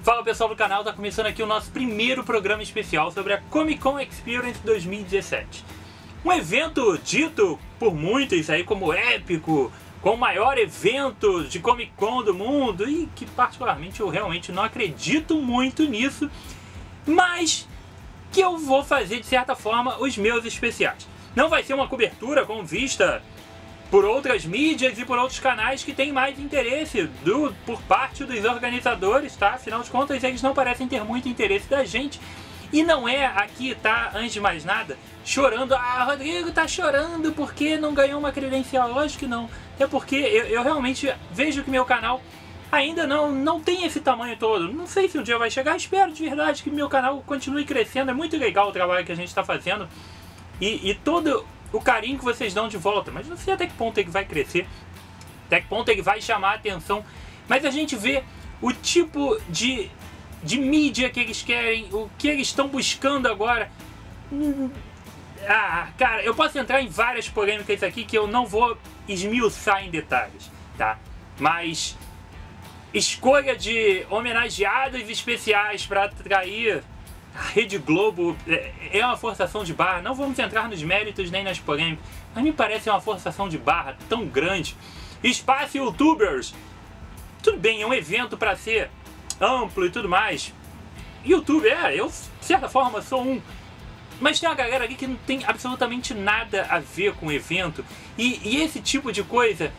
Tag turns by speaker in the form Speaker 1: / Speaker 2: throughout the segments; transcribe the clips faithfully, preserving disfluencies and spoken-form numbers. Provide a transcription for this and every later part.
Speaker 1: Fala pessoal do canal, tá começando aqui o nosso primeiro programa especial sobre a Comic Con Experience dois mil e dezessete. Um evento dito por muitos aí como épico, como o maior evento de Comic Con do mundo, e que particularmente eu realmente não acredito muito nisso, mas que eu vou fazer de certa forma os meus especiais. Não vai ser uma cobertura como vista por outras mídias e por outros canais que têm mais interesse do, por parte dos organizadores, tá? Afinal de contas, eles não parecem ter muito interesse da gente. E não é aqui, tá? Antes de mais nada, chorando. Ah, Rodrigo tá chorando porque não ganhou uma credencial. Lógico que não. É porque eu, eu realmente vejo que meu canal ainda não, não tem esse tamanho todo. Não sei se um dia vai chegar. Espero de verdade que meu canal continue crescendo. É muito legal o trabalho que a gente está fazendo. E, e todo o carinho que vocês dão de volta, mas não sei até que ponto ele vai crescer, até que ponto ele vai chamar a atenção, mas a gente vê o tipo de, de mídia que eles querem, o que eles estão buscando agora. Ah, cara, eu posso entrar em várias polêmicas aqui que eu não vou esmiuçar em detalhes, tá? Mas escolha de homenageados especiais para atrair a Rede Globo é uma forçação de barra. Não vamos entrar nos méritos nem nas polêmicas, mas me parece uma forçação de barra tão grande. Espaço Youtubers, tudo bem, é um evento para ser amplo e tudo mais. YouTube, é, eu de certa forma sou um, mas tem uma galera ali que não tem absolutamente nada a ver com o evento. E, e esse tipo de coisa,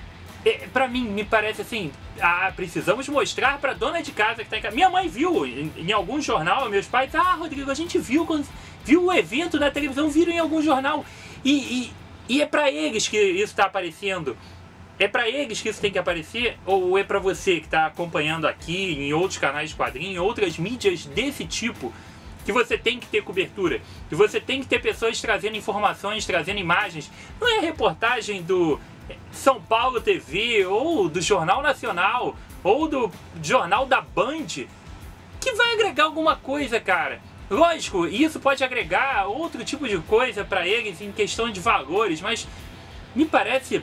Speaker 1: é, pra mim, me parece assim, ah, precisamos mostrar pra dona de casa que tá em casa. Minha mãe viu em, em algum jornal, meus pais, ah, Rodrigo, a gente viu, quando, viu o evento na televisão, viram em algum jornal. E, e, e é pra eles que isso tá aparecendo. É pra eles que isso tem que aparecer, ou é pra você que tá acompanhando aqui, em outros canais de quadrinhos, em outras mídias desse tipo, que você tem que ter cobertura, que você tem que ter pessoas trazendo informações, trazendo imagens. Não é reportagem do São Paulo T V, ou do Jornal Nacional, ou do Jornal da Band, que vai agregar alguma coisa, cara. Lógico, isso pode agregar outro tipo de coisa pra eles em questão de valores, mas me parece,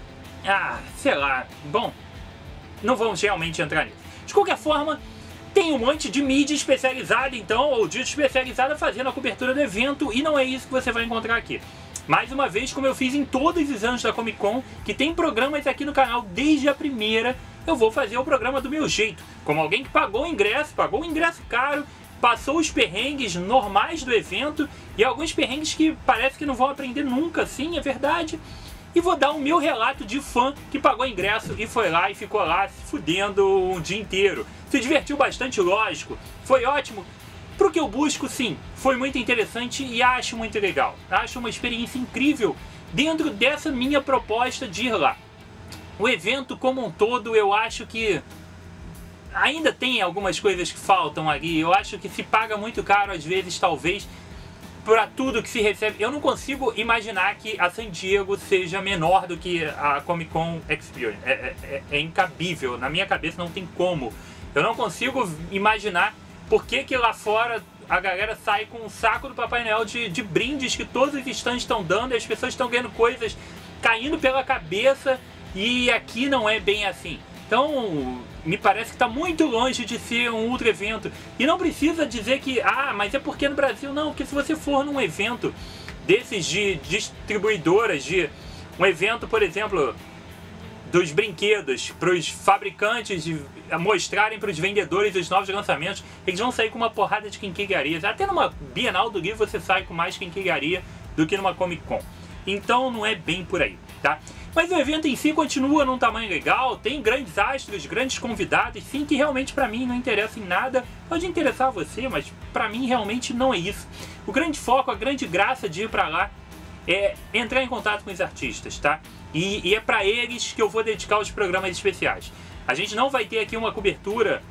Speaker 1: ah, sei lá, bom, não vamos realmente entrar nisso. De qualquer forma, tem um monte de mídia especializada, então, ou de especializada fazendo a cobertura do evento, e não é isso que você vai encontrar aqui. Mais uma vez, como eu fiz em todos os anos da Comic Con, que tem programas aqui no canal desde a primeira, eu vou fazer o programa do meu jeito. Como alguém que pagou o ingresso, pagou o ingresso caro, passou os perrengues normais do evento, e alguns perrengues que parece que não vão aprender nunca, sim, é verdade. E vou dar o meu relato de fã que pagou ingresso e foi lá e ficou lá se fudendo um dia inteiro. Se divertiu bastante, lógico, foi ótimo. Pro que eu busco, sim, foi muito interessante e acho muito legal. Acho uma experiência incrível dentro dessa minha proposta de ir lá. O evento como um todo, eu acho que ainda tem algumas coisas que faltam ali. Eu acho que se paga muito caro, às vezes, talvez, para tudo que se recebe. Eu não consigo imaginar que a San Diego seja menor do que a Comic Con Experience. É, é, é incabível, na minha cabeça não tem como. Eu não consigo imaginar por que que lá fora a galera sai com um saco do Papai Noel de, de brindes que todos os stands estão dando, e as pessoas estão ganhando coisas caindo pela cabeça, e aqui não é bem assim. Então, me parece que está muito longe de ser um ultra evento. E não precisa dizer que, ah, mas é porque no Brasil. Não, porque se você for num evento desses de distribuidoras, de um evento, por exemplo, dos brinquedos, para os fabricantes de mostrarem para os vendedores os novos lançamentos, eles vão sair com uma porrada de quinquilharias. Até numa Bienal do Livro você sai com mais quinquilharia do que numa Comic Con. Então não é bem por aí, tá? Mas o evento em si continua num tamanho legal, tem grandes astros, grandes convidados, sim, que realmente pra mim não interessa em nada. Pode interessar a você, mas pra mim realmente não é isso. O grande foco, a grande graça de ir pra lá é entrar em contato com os artistas, tá? E, e é pra eles que eu vou dedicar os programas especiais. A gente não vai ter aqui uma cobertura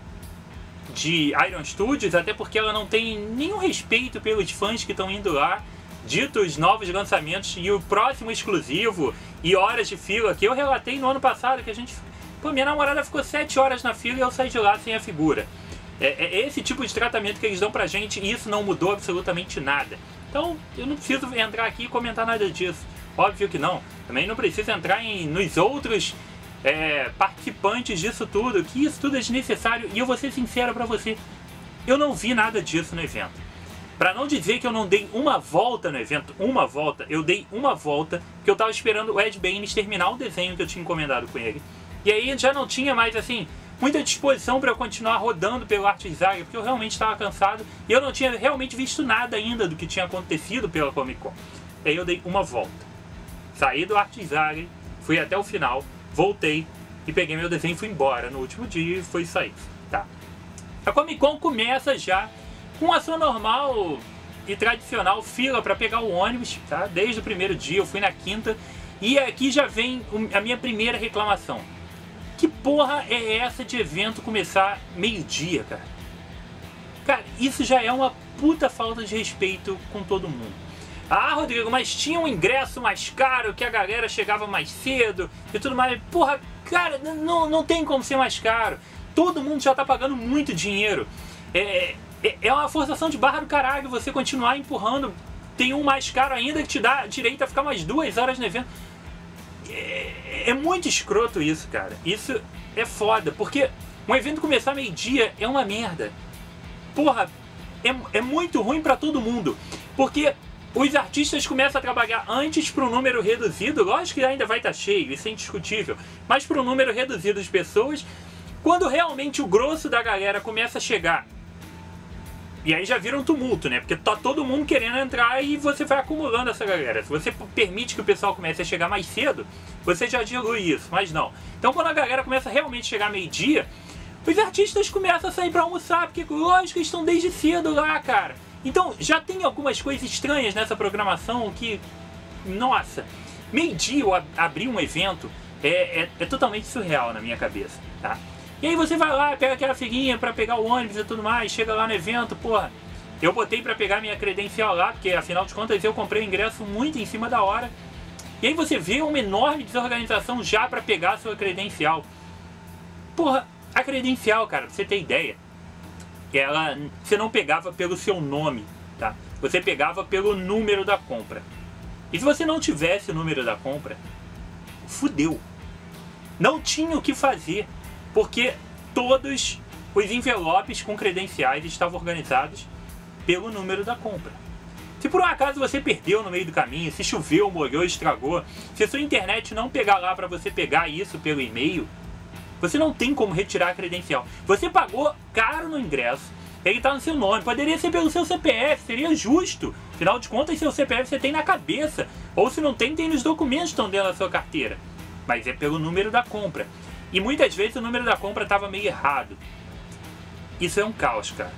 Speaker 1: de Iron Studios, até porque ela não tem nenhum respeito pelos fãs que estão indo lá, dito os novos lançamentos e o próximo exclusivo e horas de fila, que eu relatei no ano passado, que a gente... Pô, minha namorada ficou sete horas na fila e eu saí de lá sem a figura. É, é esse tipo de tratamento que eles dão pra gente, e isso não mudou absolutamente nada. Então, eu não preciso entrar aqui e comentar nada disso. Óbvio que não. Também não preciso entrar em, nos outros é, participantes disso tudo, que isso tudo é desnecessário. E eu vou ser sincero pra você, eu não vi nada disso no evento. Pra não dizer que eu não dei uma volta no evento, uma volta, eu dei uma volta, porque eu tava esperando o Ed Baines terminar o desenho que eu tinha encomendado com ele. E aí já não tinha mais, assim, muita disposição para eu continuar rodando pelo ArtSaga, porque eu realmente estava cansado e eu não tinha realmente visto nada ainda do que tinha acontecido pela Comic Con. E aí eu dei uma volta. Saí do ArtSaga, fui até o final, voltei e peguei meu desenho e fui embora no último dia e foi sair. Tá. A Comic Con começa já com a sua normal e tradicional fila para pegar o ônibus, tá? Desde o primeiro dia, eu fui na quinta e aqui já vem a minha primeira reclamação. Que porra é essa de evento começar meio-dia, cara? Cara, isso já é uma puta falta de respeito com todo mundo. Ah, Rodrigo, mas tinha um ingresso mais caro, que a galera chegava mais cedo e tudo mais. Porra, cara, não, não tem como ser mais caro. Todo mundo já tá pagando muito dinheiro. É, é, é uma forçação de barra do caralho você continuar empurrando. Tem um mais caro ainda que te dá direito a ficar mais duas horas no evento. É, é muito escroto isso, cara. Isso é foda, porque um evento começar meio-dia é uma merda. Porra, é, é muito ruim pra todo mundo. Porque os artistas começam a trabalhar antes para um número reduzido. Lógico que ainda vai estar cheio, isso é indiscutível. Mas para um número reduzido de pessoas, quando realmente o grosso da galera começa a chegar. E aí já vira um tumulto, né? Porque tá todo mundo querendo entrar e você vai acumulando essa galera. Se você permite que o pessoal comece a chegar mais cedo, você já dilui isso, mas não. Então quando a galera começa a realmente chegar meio-dia, os artistas começam a sair pra almoçar, porque lógico que estão desde cedo lá, cara. Então já tem algumas coisas estranhas nessa programação que, nossa, meio-dia eu abrir um evento é, é, é totalmente surreal na minha cabeça, tá? E aí você vai lá, pega aquela figuinha pra pegar o ônibus e tudo mais, chega lá no evento, porra. Eu botei pra pegar minha credencial lá, porque afinal de contas eu comprei o ingresso muito em cima da hora. E aí você vê uma enorme desorganização já pra pegar a sua credencial. Porra, a credencial, cara, pra você ter ideia, ela, você não pegava pelo seu nome, tá? Você pegava pelo número da compra. E se você não tivesse o número da compra, fudeu. Não tinha o que fazer. Porque todos os envelopes com credenciais estavam organizados pelo número da compra. Se por um acaso você perdeu no meio do caminho, se choveu, molhou, estragou, se a sua internet não pegar lá para você pegar isso pelo e-mail, você não tem como retirar a credencial. Você pagou caro no ingresso, ele está no seu nome, poderia ser pelo seu C P F, seria justo. Afinal de contas, seu C P F você tem na cabeça, ou se não tem, tem nos documentos que estão dentro da sua carteira. Mas é pelo número da compra. E muitas vezes o número da compra estava meio errado. Isso é um caos, cara.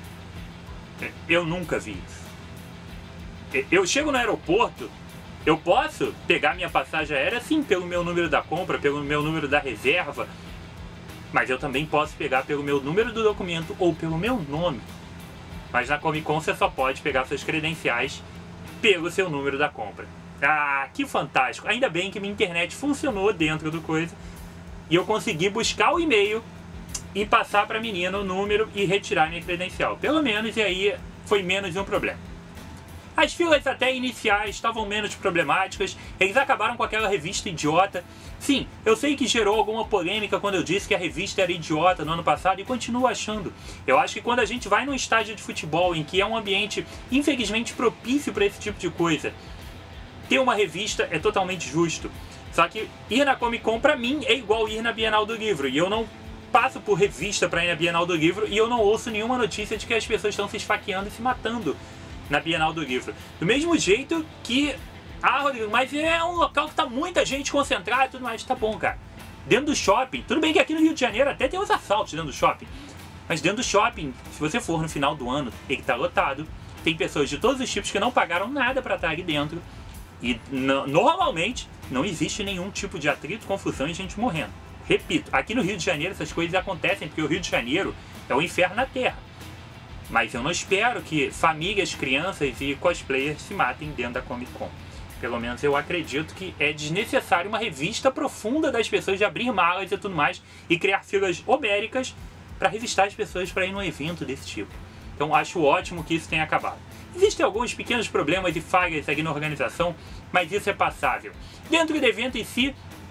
Speaker 1: Eu nunca vi isso. Eu chego no aeroporto, eu posso pegar minha passagem aérea sim pelo meu número da compra, pelo meu número da reserva, mas eu também posso pegar pelo meu número do documento ou pelo meu nome. Mas na Comic Con você só pode pegar suas credenciais pelo seu número da compra. Ah, que fantástico! Ainda bem que minha internet funcionou dentro do coisa. E eu consegui buscar o e-mail e passar para a menina o número e retirar minha credencial. Pelo menos, e aí foi menos um problema. As filas até iniciais estavam menos problemáticas. Eles acabaram com aquela revista idiota. Sim, eu sei que gerou alguma polêmica quando eu disse que a revista era idiota no ano passado e continuo achando. Eu acho que quando a gente vai num estádio de futebol em que é um ambiente infelizmente propício para esse tipo de coisa, ter uma revista é totalmente justo. Só que ir na Comic Con pra mim é igual ir na Bienal do Livro. E eu não passo por revista pra ir na Bienal do Livro e eu não ouço nenhuma notícia de que as pessoas estão se esfaqueando e se matando na Bienal do Livro. Do mesmo jeito que... Ah, Rodrigo, mas é um local que tá muita gente concentrada e tudo mais. Tá bom, cara. Dentro do shopping, tudo bem que aqui no Rio de Janeiro até tem uns assaltos dentro do shopping. Mas dentro do shopping, se você for no final do ano, ele tá lotado. Tem pessoas de todos os tipos que não pagaram nada pra estar ali dentro. E normalmente não existe nenhum tipo de atrito, confusão e gente morrendo. Repito, aqui no Rio de Janeiro essas coisas acontecem porque o Rio de Janeiro é o inferno na Terra. Mas eu não espero que famílias, crianças e cosplayers se matem dentro da Comic Con. Pelo menos eu acredito que é desnecessário uma revista profunda das pessoas de abrir malas e tudo mais e criar filas homéricas para revistar as pessoas para ir num evento desse tipo. Então acho ótimo que isso tenha acabado. Existem alguns pequenos problemas e falhas aqui na organização, mas isso é passável. Dentro do evento em si,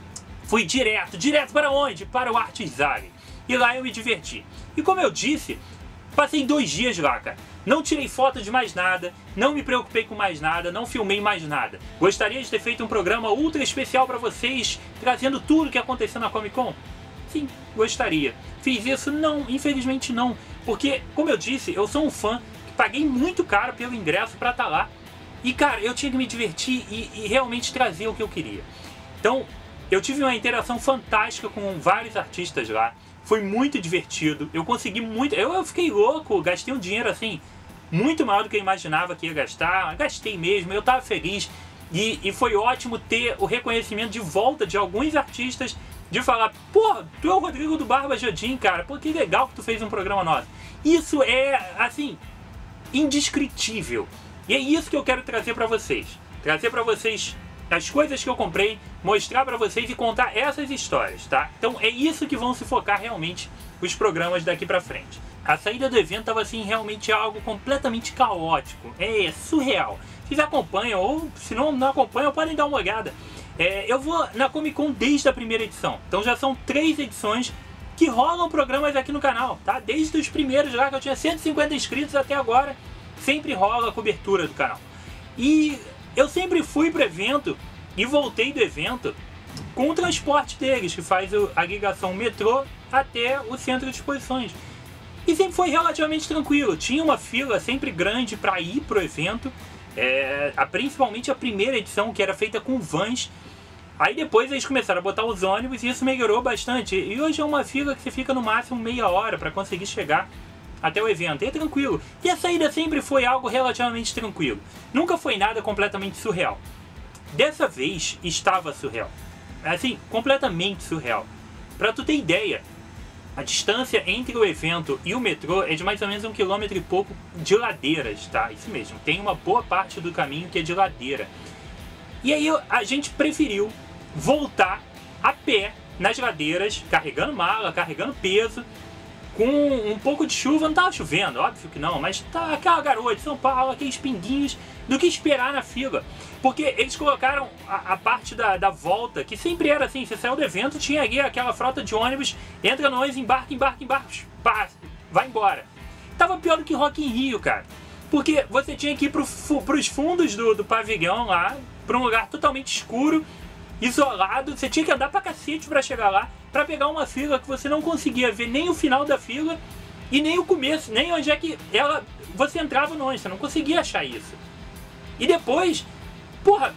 Speaker 1: fui direto, direto para onde? Para o Artisare. E lá eu me diverti. E como eu disse, passei dois dias lá, cara. Não tirei foto de mais nada, não me preocupei com mais nada, não filmei mais nada. Gostaria de ter feito um programa ultra especial para vocês, trazendo tudo o que aconteceu na Comic Con? Sim, gostaria. Fiz isso? Não, infelizmente não. Porque, como eu disse, eu sou um fã que paguei muito caro pelo ingresso para estar lá. E, cara, eu tinha que me divertir e, e realmente trazer o que eu queria. Então, eu tive uma interação fantástica com vários artistas lá. Foi muito divertido. Eu consegui muito... Eu, eu fiquei louco. Gastei um dinheiro, assim, muito maior do que eu imaginava que ia gastar. Gastei mesmo. Eu tava feliz. E, e foi ótimo ter o reconhecimento de volta de alguns artistas. De falar, pô, tu é o Rodrigo do Barba Jardim, cara. Pô, que legal que tu fez um programa nosso. Isso é, assim, indescritível. E é isso que eu quero trazer pra vocês. Trazer pra vocês as coisas que eu comprei, mostrar pra vocês e contar essas histórias, tá? Então é isso que vão se focar realmente os programas daqui pra frente. A saída do evento tava assim, realmente algo completamente caótico. É surreal. Vocês acompanham, ou se não, não acompanham, podem dar uma olhada. É, eu vou na Comic Con desde a primeira edição. Então já são três edições que rolam programas aqui no canal, tá? Desde os primeiros lá, que eu tinha cento e cinquenta inscritos até agora, sempre rola a cobertura do canal. E eu sempre fui pro evento e voltei do evento com o transporte deles, que faz a ligação metrô até o centro de exposições. E sempre foi relativamente tranquilo. Tinha uma fila sempre grande para ir pro evento, é, a, principalmente a primeira edição, que era feita com vans. Aí depois eles começaram a botar os ônibus e isso melhorou bastante. E hoje é uma fila que você fica no máximo meia hora para conseguir chegar até o evento. E é tranquilo. E a saída sempre foi algo relativamente tranquilo. Nunca foi nada completamente surreal. Dessa vez estava surreal. Assim, completamente surreal. Pra tu ter ideia, a distância entre o evento e o metrô é de mais ou menos um quilômetro e pouco de ladeiras, tá? Isso mesmo. Tem uma boa parte do caminho que é de ladeira. E aí a gente preferiu voltar a pé nas ladeiras, carregando mala, carregando peso, com um pouco de chuva. Não tava chovendo, óbvio que não, mas tá aquela garoa de São Paulo, aqueles pinguinhos, do que esperar na fila. Porque eles colocaram a, a parte da, da volta, que sempre era assim, você saiu do evento, tinha ali aquela frota de ônibus, entra no ônibus, embarca, embarca, embarca, passa, vai embora. Tava pior do que Rock in Rio, cara. Porque você tinha que ir pro, pros fundos do, do pavilhão lá, pra um lugar totalmente escuro, isolado, você tinha que andar pra cacete pra chegar lá, pra pegar uma fila que você não conseguia ver nem o final da fila e nem o começo, nem onde é que ela, você entrava no ônibus, você não conseguia achar isso. E depois, porra,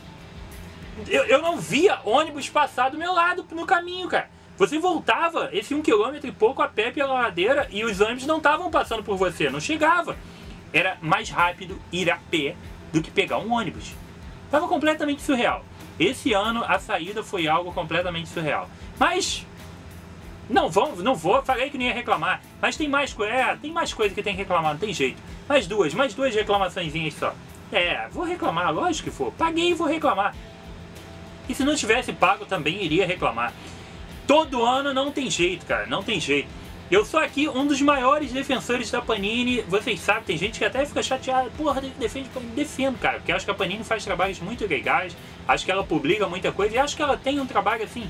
Speaker 1: eu, eu não via ônibus passar do meu lado no caminho, cara. Você voltava esse um quilômetro e pouco a pé pela ladeira e os ônibus não estavam passando por você, não chegava. Era mais rápido ir a pé do que pegar um ônibus. Tava completamente surreal. Esse ano a saída foi algo completamente surreal. Mas não vou, não vou, falei que não ia reclamar. Mas tem mais, é, tem mais coisa que tem que reclamar, não tem jeito. Mais duas, mais duas reclamaçõezinhas só. É, vou reclamar, lógico que for. Paguei e vou reclamar. E se não tivesse pago também iria reclamar. Todo ano não tem jeito, cara, não tem jeito. Eu sou aqui um dos maiores defensores da Panini. Vocês sabem, tem gente que até fica chateada. Porra, defende Panini. Defendo, cara, porque acho que a Panini faz trabalhos muito legais. Acho que ela publica muita coisa. E acho que ela tem um trabalho, assim,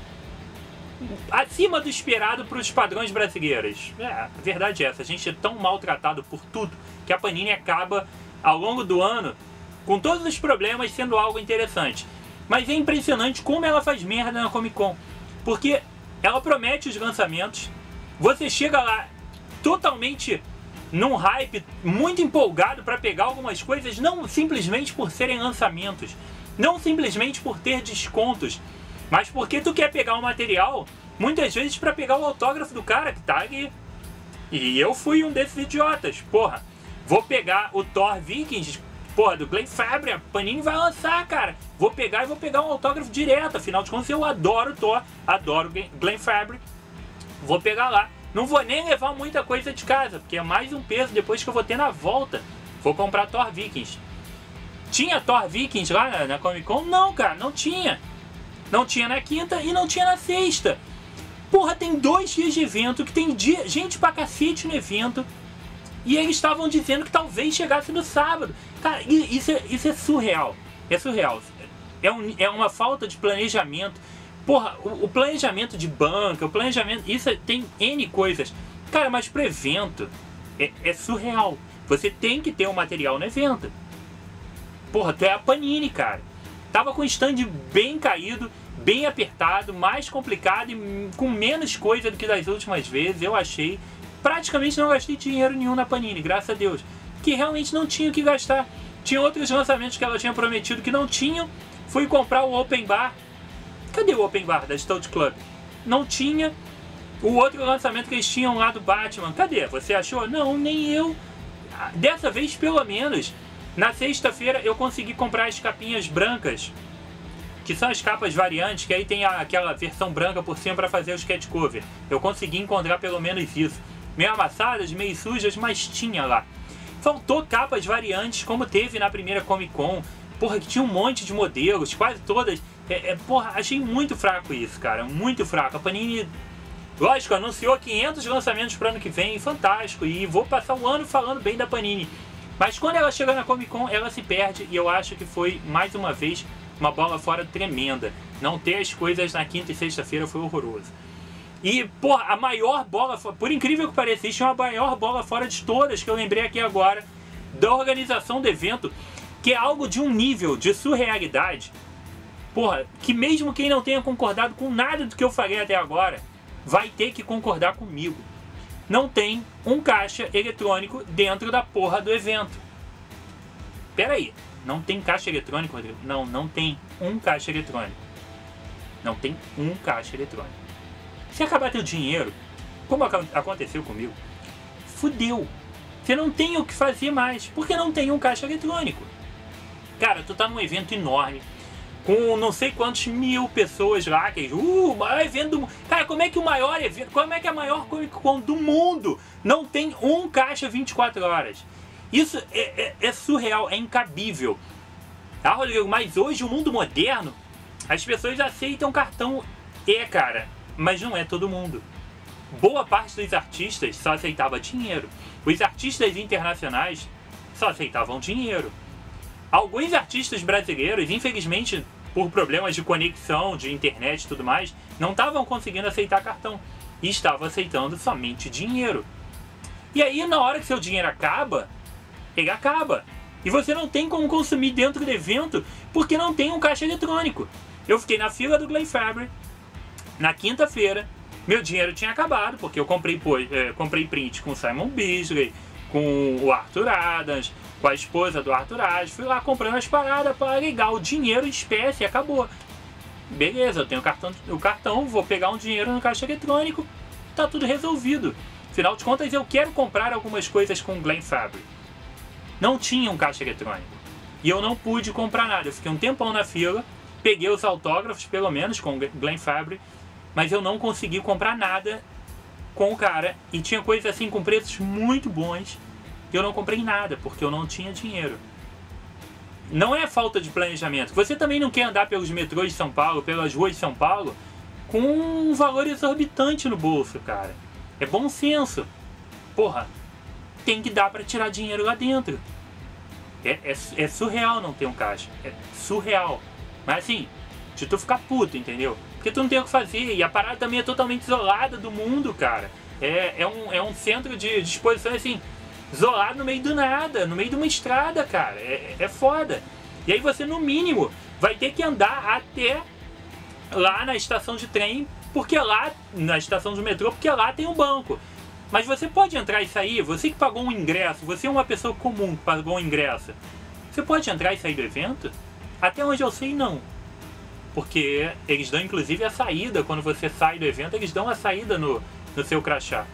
Speaker 1: acima do esperado para os padrões brasileiros. É, a verdade é essa. A gente é tão maltratado por tudo que a Panini acaba, ao longo do ano, com todos os problemas, sendo algo interessante. Mas é impressionante como ela faz merda na Comic Con. Porque ela promete os lançamentos. Você chega lá totalmente num hype, muito empolgado para pegar algumas coisas, não simplesmente por serem lançamentos, não simplesmente por ter descontos, mas porque tu quer pegar o material, muitas vezes para pegar o autógrafo do cara que tá ali. E eu fui um desses idiotas, porra. Vou pegar o Thor Vikings, porra, do Glenn Fabry, a Panini vai lançar, cara. Vou pegar e vou pegar um autógrafo direto, afinal de contas eu adoro o Thor, adoro o Glenn Fabry. Vou pegar lá. Não vou nem levar muita coisa de casa, porque é mais um peso depois que eu vou ter na volta. Vou comprar Thor Vikings. Tinha Thor Vikings lá na, na Comic Con? Não, cara, não tinha. Não tinha na quinta e não tinha na sexta. Porra, tem dois dias de evento, que tem dia, gente pra cacete no evento. E eles estavam dizendo que talvez chegasse no sábado. Cara, isso é, isso é surreal. É surreal. É, um, é uma falta de planejamento Porra, o, o planejamento de banca, o planejamento... Isso tem N coisas. Cara, mas pro evento é, é surreal. Você tem que ter o um material no evento. Porra, tu é a Panini, cara. Tava com o stand bem caído, bem apertado, mais complicado e com menos coisa do que das últimas vezes, eu achei. Praticamente não gastei dinheiro nenhum na Panini, graças a Deus. Que realmente não tinha o que gastar. Tinha outros lançamentos que ela tinha prometido que não tinham. Fui comprar o Open Bar. Cadê o Open Bar da Stout Club? Não tinha. O outro lançamento que eles tinham lá do Batman, cadê? Você achou? Não, nem eu. Dessa vez, pelo menos, na sexta-feira eu consegui comprar as capinhas brancas, que são as capas variantes, que aí tem a, aquela versão branca por cima para fazer os cat cover. Eu consegui encontrar pelo menos isso. Meio amassadas, meio sujas, mas tinha lá. Faltou capas variantes, como teve na primeira Comic Con. Porra, que tinha um monte de modelos, quase todas. É, é, porra, achei muito fraco isso, cara. Muito fraco. A Panini, lógico, anunciou quinhentos lançamentos para o ano que vem. Fantástico. E vou passar o ano falando bem da Panini. Mas quando ela chega na Comic Con, ela se perde. E eu acho que foi, mais uma vez, uma bola fora tremenda. Não ter as coisas na quinta e sexta-feira foi horroroso. E, porra, a maior bola, por incrível que pareça, tinha a maior bola fora de todas que eu lembrei aqui agora, da organização do evento, que é algo de um nível de surrealidade, porra, que mesmo quem não tenha concordado com nada do que eu falei até agora, vai ter que concordar comigo. Não tem um caixa eletrônico dentro da porra do evento. Pera aí, não tem caixa eletrônico, Rodrigo? Não, não tem um caixa eletrônico. Não tem um caixa eletrônico. Se acabar teu dinheiro, como aconteceu comigo, fudeu. Você não tem o que fazer mais, porque não tem um caixa eletrônico. Cara, tu tá num evento enorme, com não sei quantos mil pessoas lá, que uh, o maior evento do... Cara, como é que o maior evento, como é que a maior Comic Con do mundo não tem um caixa vinte e quatro horas? Isso é, é, é surreal, é incabível. Ah, Rodrigo, mas hoje o mundo moderno, as pessoas aceitam cartão E, cara, mas não é todo mundo. Boa parte dos artistas só aceitava dinheiro. Os artistas internacionais só aceitavam dinheiro. Alguns artistas brasileiros, infelizmente, por problemas de conexão, de internet e tudo mais, não estavam conseguindo aceitar cartão. E estavam aceitando somente dinheiro. E aí, na hora que seu dinheiro acaba, ele acaba. E você não tem como consumir dentro do evento, porque não tem um caixa eletrônico. Eu fiquei na fila do Glen Fabry, na quinta-feira, meu dinheiro tinha acabado, porque eu comprei, pô, é, comprei print com o Simon Bisley, com o Arthur Adams, com a esposa do Arthur Adams, fui lá comprando as paradas para ligar o dinheiro em espécie, acabou. Beleza, eu tenho o cartão, o cartão, vou pegar um dinheiro no caixa eletrônico, tá tudo resolvido. Afinal de contas, eu quero comprar algumas coisas com o Glen Fabry. Não tinha um caixa eletrônico. E eu não pude comprar nada. Eu fiquei um tempão na fila, peguei os autógrafos, pelo menos, com o Glen Fabry, mas eu não consegui comprar nada com o cara. E tinha coisas assim com preços muito bons. E eu não comprei nada, porque eu não tinha dinheiro. Não é falta de planejamento. Você também não quer andar pelos metrôs de São Paulo, pelas ruas de São Paulo, com um valor exorbitante no bolso, cara. É bom senso. Porra, tem que dar pra tirar dinheiro lá dentro. É, é, é surreal não ter um caixa. É surreal. Mas assim, de tu ficar puto, entendeu? Porque tu não tem o que fazer. E a parada também é totalmente isolada do mundo, cara. É, é, um, é um centro de exposição, assim, isolado no meio do nada, no meio de uma estrada, cara. É, é foda. E aí você, no mínimo, vai ter que andar até lá na estação de trem, porque lá, na estação de metrô, porque lá tem um banco. Mas você pode entrar e sair, você que pagou um ingresso, você é uma pessoa comum que pagou um ingresso, você pode entrar e sair do evento? Até onde eu sei, não. Porque eles dão inclusive a saída, quando você sai do evento, eles dão a saída no, no seu crachá.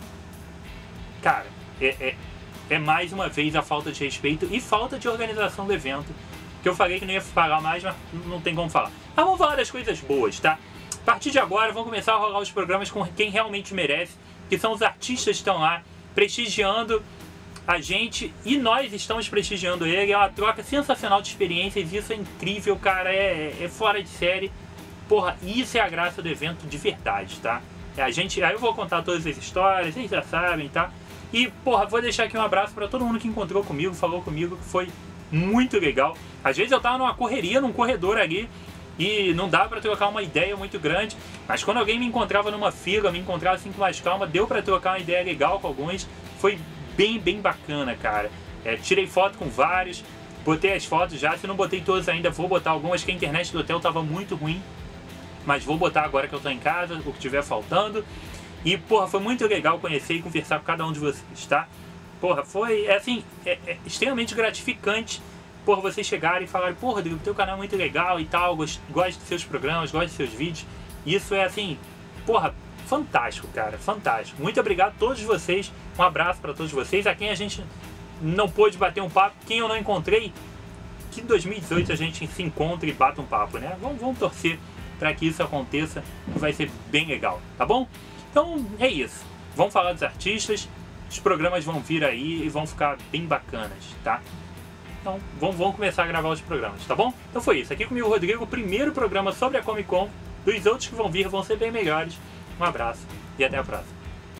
Speaker 1: Cara, é, é, é mais uma vez a falta de respeito e falta de organização do evento. Que eu falei que não ia falar mais, mas não tem como falar. Mas vamos falar das coisas boas, tá? A partir de agora, vão começar a rolar os programas com quem realmente merece, que são os artistas que estão lá, prestigiando a gente, e nós estamos prestigiando ele. É uma troca sensacional de experiências, isso é incrível, cara, é, é fora de série. Porra, isso é a graça do evento de verdade, tá? A gente, aí eu vou contar todas as histórias, vocês já sabem, tá? E, porra, vou deixar aqui um abraço pra todo mundo que encontrou comigo, falou comigo, que foi muito legal. Às vezes eu tava numa correria, num corredor ali, e não dá pra trocar uma ideia muito grande, mas quando alguém me encontrava numa fila, me encontrava assim com mais calma, deu pra trocar uma ideia legal com alguns, foi bem, bem bacana, cara. É, tirei foto com vários, botei as fotos já, se não botei todas ainda, vou botar algumas, que a internet do hotel tava muito ruim, mas vou botar agora que eu tô em casa, o que tiver faltando. E, porra, foi muito legal conhecer e conversar com cada um de vocês, tá? Porra, foi, é assim, é, é extremamente gratificante, porra, vocês chegarem e falarem, porra, Rodrigo, teu canal é muito legal e tal, gosto, gosto dos seus programas, gosto dos seus vídeos. Isso é, assim, porra, fantástico, cara, fantástico. Muito obrigado a todos vocês, um abraço pra todos vocês, a quem a gente não pôde bater um papo, quem eu não encontrei, que em dois mil e dezoito a gente se encontre e bata um papo, né? Vamos, vamos torcer para que isso aconteça, vai ser bem legal, tá bom? Então é isso, vamos falar dos artistas, os programas vão vir aí e vão ficar bem bacanas, tá? Então vamos, vamos começar a gravar os programas, tá bom? Então foi isso, aqui comigo o Rodrigo, o primeiro programa sobre a Comic Con, dos outros que vão vir vão ser bem melhores. Um abraço e até a próxima.